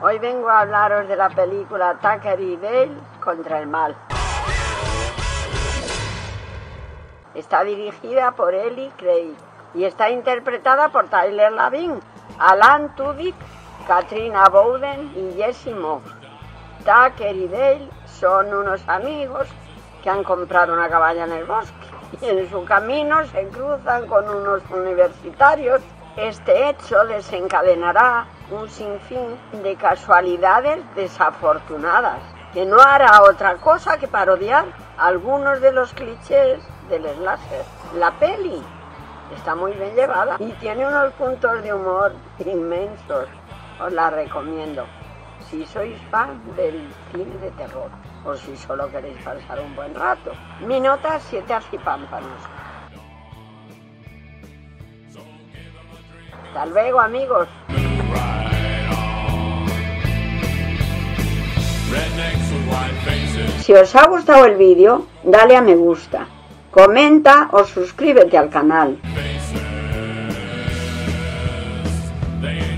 Hoy vengo a hablaros de la película Tucker y Dale contra el mal. Está dirigida por Eli Craig y está interpretada por Tyler Lavin, Alan Tudyk, Katrina Bowden y Jesse Moss. Tucker y Dale son unos amigos que han comprado una cabaña en el bosque y en su camino se cruzan con unos universitarios. Este hecho desencadenará un sinfín de casualidades desafortunadas, que no hará otra cosa que parodiar algunos de los clichés del slasher. La peli está muy bien llevada y tiene unos puntos de humor inmensos. Os la recomiendo si sois fan del cine de terror o si solo queréis pasar un buen rato. Mi nota 7 arcipámpanos. Hasta luego, amigos. Si os ha gustado el vídeo, dale a me gusta, comenta o suscríbete al canal.